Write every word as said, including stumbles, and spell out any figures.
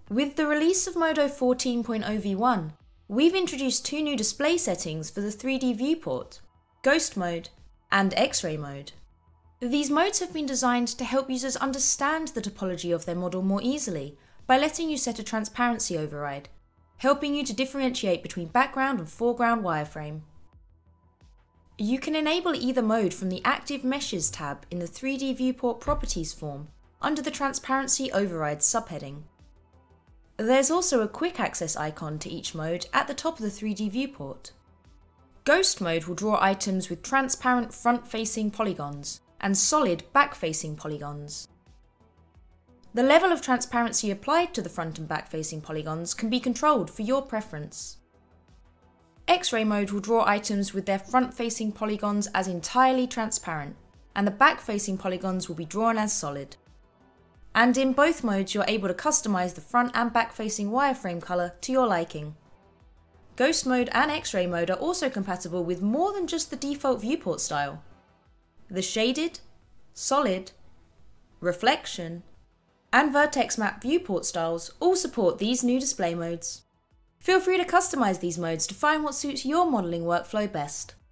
With the release of Modo fourteen point oh v one, we've introduced two new display settings for the three D viewport, Ghost Mode and X-Ray Mode. These modes have been designed to help users understand the topology of their model more easily by letting you set a transparency override, helping you to differentiate between background and foreground wireframe. You can enable either mode from the Active Meshes tab in the three D Viewport Properties form under the Transparency Overrides subheading. There's also a quick access icon to each mode at the top of the three D viewport. Ghost Mode will draw items with transparent front-facing polygons and solid back-facing polygons. The level of transparency applied to the front and back-facing polygons can be controlled for your preference. X-Ray Mode will draw items with their front-facing polygons as entirely transparent, and the back-facing polygons will be drawn as solid. And in both modes you're able to customize the front and back-facing wireframe colour to your liking. Ghost Mode and X-Ray Mode are also compatible with more than just the default viewport style. The Shaded, Solid, Reflection, and Vertex Map viewport styles all support these new display modes. Feel free to customize these modes to find what suits your modelling workflow best.